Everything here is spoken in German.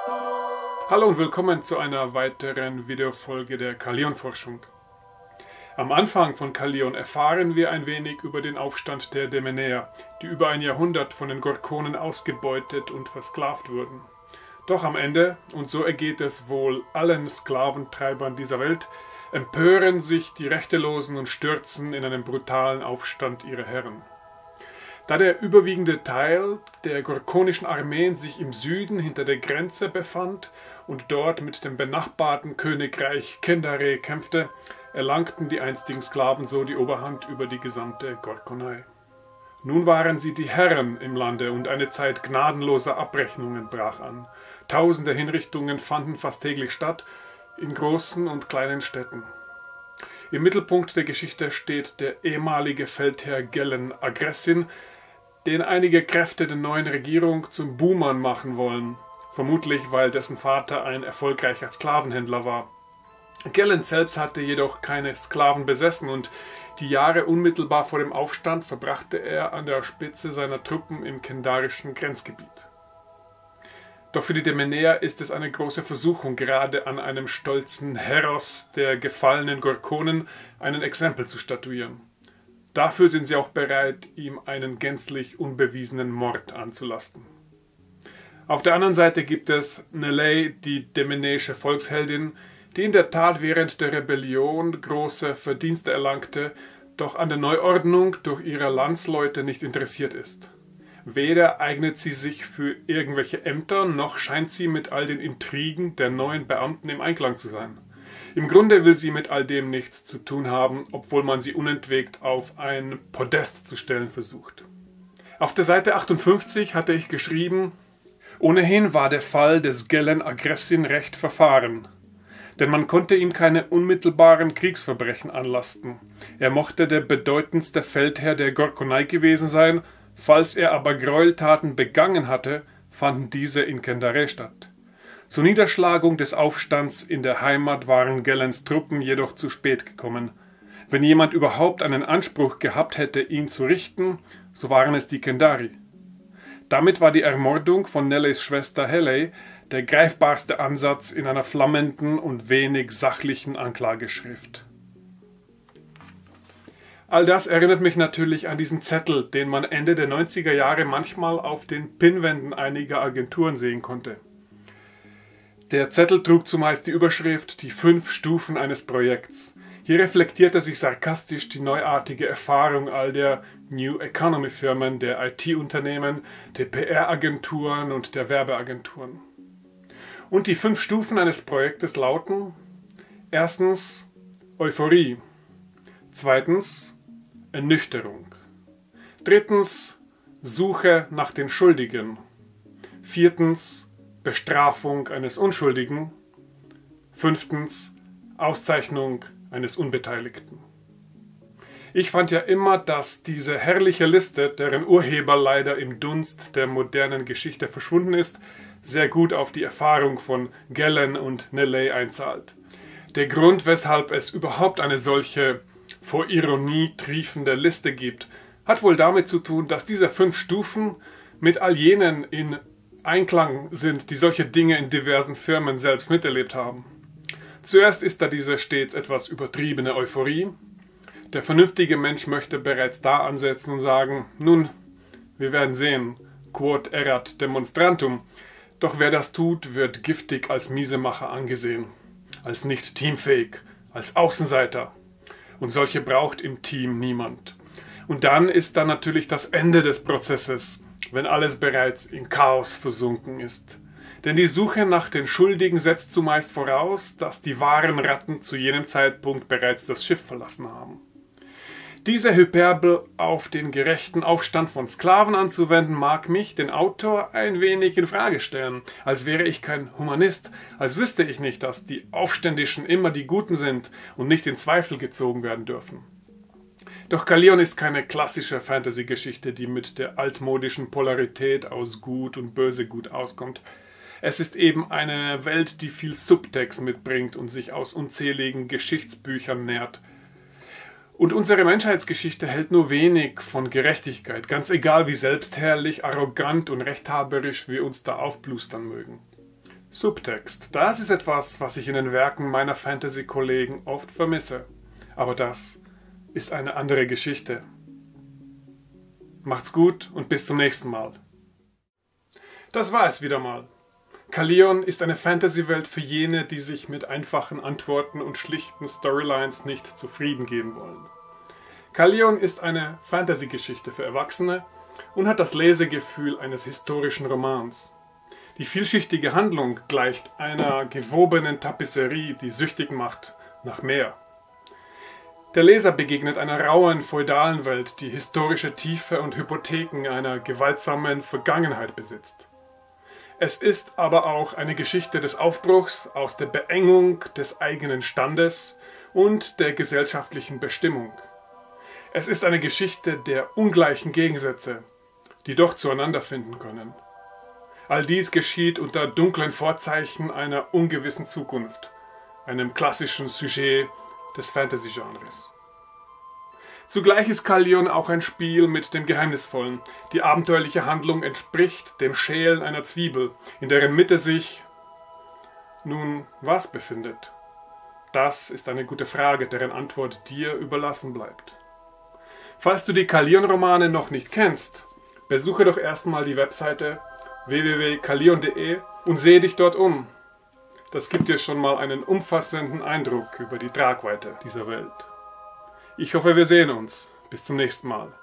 Hallo und willkommen zu einer weiteren Videofolge der Carleon-Forschung. Am Anfang von Carleon erfahren wir ein wenig über den Aufstand der Demenäer, die über ein Jahrhundert von den Gorkonen ausgebeutet und versklavt wurden. Doch am Ende, und so ergeht es wohl allen Sklaventreibern dieser Welt, empören sich die Rechtelosen und stürzen in einen brutalen Aufstand ihrer Herren. Da der überwiegende Teil der gorkonischen Armeen sich im Süden hinter der Grenze befand und dort mit dem benachbarten Königreich Kendare kämpfte, erlangten die einstigen Sklaven so die Oberhand über die gesamte Gorkonei. Nun waren sie die Herren im Lande und eine Zeit gnadenloser Abrechnungen brach an. Tausende Hinrichtungen fanden fast täglich statt, in großen und kleinen Städten. Im Mittelpunkt der Geschichte steht der ehemalige Feldherr Gellen Agressin, den einige Kräfte der neuen Regierung zum Buhmann machen wollen, vermutlich weil dessen Vater ein erfolgreicher Sklavenhändler war. Gellen selbst hatte jedoch keine Sklaven besessen und die Jahre unmittelbar vor dem Aufstand verbrachte er an der Spitze seiner Truppen im kendarischen Grenzgebiet. Doch für die Demenäer ist es eine große Versuchung, gerade an einem stolzen Heros der gefallenen Gorkonen einen Exempel zu statuieren. Dafür sind sie auch bereit, ihm einen gänzlich unbewiesenen Mord anzulasten. Auf der anderen Seite gibt es Neley, die demenäische Volksheldin, die in der Tat während der Rebellion große Verdienste erlangte, doch an der Neuordnung durch ihre Landsleute nicht interessiert ist. Weder eignet sie sich für irgendwelche Ämter, noch scheint sie mit all den Intrigen der neuen Beamten im Einklang zu sein. Im Grunde will sie mit all dem nichts zu tun haben, obwohl man sie unentwegt auf ein Podest zu stellen versucht. Auf der Seite 58 hatte ich geschrieben: Ohnehin war der Fall des Gellen Agressin recht verfahren, denn man konnte ihm keine unmittelbaren Kriegsverbrechen anlasten. Er mochte der bedeutendste Feldherr der Gorkonei gewesen sein, falls er aber Gräueltaten begangen hatte, fanden diese in Kendare statt. Zur Niederschlagung des Aufstands in der Heimat waren Gellens Truppen jedoch zu spät gekommen. Wenn jemand überhaupt einen Anspruch gehabt hätte, ihn zu richten, so waren es die Kendari. Damit war die Ermordung von Nelleys Schwester Heley der greifbarste Ansatz in einer flammenden und wenig sachlichen Anklageschrift. All das erinnert mich natürlich an diesen Zettel, den man Ende der 90er Jahre manchmal auf den Pinnwänden einiger Agenturen sehen konnte. Der Zettel trug zumeist die Überschrift „Die 5 Stufen eines Projekts“. Hier reflektierte sich sarkastisch die neuartige Erfahrung all der New Economy Firmen, der IT-Unternehmen, der PR-Agenturen und der Werbeagenturen. Und die 5 Stufen eines Projektes lauten: Erstens Euphorie, zweitens Ernüchterung, drittens Suche nach den Schuldigen, viertens Bestrafung eines Unschuldigen, fünftens Auszeichnung eines Unbeteiligten. Ich fand ja immer, dass diese herrliche Liste, deren Urheber leider im Dunst der modernen Geschichte verschwunden ist, sehr gut auf die Erfahrung von Gellen und Neley einzahlt. Der Grund, weshalb es überhaupt eine solche vor Ironie triefende Liste gibt, hat wohl damit zu tun, dass diese 5 Stufen mit all jenen in Einklang sind, die solche Dinge in diversen Firmen selbst miterlebt haben. Zuerst ist da diese stets etwas übertriebene Euphorie. Der vernünftige Mensch möchte bereits da ansetzen und sagen: Nun, wir werden sehen, quod erat demonstrantum. Doch wer das tut, wird giftig als Miesemacher angesehen, als nicht teamfähig, als Außenseiter. Und solche braucht im Team niemand. Und dann ist da natürlich das Ende des Prozesses, wenn alles bereits in Chaos versunken ist. Denn die Suche nach den Schuldigen setzt zumeist voraus, dass die wahren Ratten zu jenem Zeitpunkt bereits das Schiff verlassen haben. Diese Hyperbel auf den gerechten Aufstand von Sklaven anzuwenden, mag mich, den Autor, ein wenig in Frage stellen. Als wäre ich kein Humanist, als wüsste ich nicht, dass die Aufständischen immer die Guten sind und nicht in Zweifel gezogen werden dürfen. Doch Carleon ist keine klassische Fantasy-Geschichte, die mit der altmodischen Polarität aus Gut und Böse gut auskommt. Es ist eben eine Welt, die viel Subtext mitbringt und sich aus unzähligen Geschichtsbüchern nährt. Und unsere Menschheitsgeschichte hält nur wenig von Gerechtigkeit, ganz egal wie selbstherrlich, arrogant und rechthaberisch wir uns da aufplustern mögen. Subtext, das ist etwas, was ich in den Werken meiner Fantasy-Kollegen oft vermisse. Aber das ist eine andere Geschichte. Macht's gut und bis zum nächsten Mal. Das war es wieder mal. Carleon ist eine Fantasy-Welt für jene, die sich mit einfachen Antworten und schlichten Storylines nicht zufrieden geben wollen. Carleon ist eine Fantasy-Geschichte für Erwachsene und hat das Lesegefühl eines historischen Romans. Die vielschichtige Handlung gleicht einer gewobenen Tapisserie, die süchtig macht nach mehr. Der Leser begegnet einer rauen, feudalen Welt, die historische Tiefe und Hypotheken einer gewaltsamen Vergangenheit besitzt. Es ist aber auch eine Geschichte des Aufbruchs aus der Beengung des eigenen Standes und der gesellschaftlichen Bestimmung. Es ist eine Geschichte der ungleichen Gegensätze, die doch zueinander finden können. All dies geschieht unter dunklen Vorzeichen einer ungewissen Zukunft, einem klassischen Sujet des Fantasy-Genres. Zugleich ist Carleon auch ein Spiel mit dem Geheimnisvollen. Die abenteuerliche Handlung entspricht dem Schälen einer Zwiebel, in deren Mitte sich nun was befindet. Das ist eine gute Frage, deren Antwort dir überlassen bleibt. Falls du die Carleon-Romane noch nicht kennst, besuche doch erstmal die Webseite www.carleon.de und sehe dich dort um. Das gibt dir schon mal einen umfassenden Eindruck über die Tragweite dieser Welt. Ich hoffe, wir sehen uns. Bis zum nächsten Mal.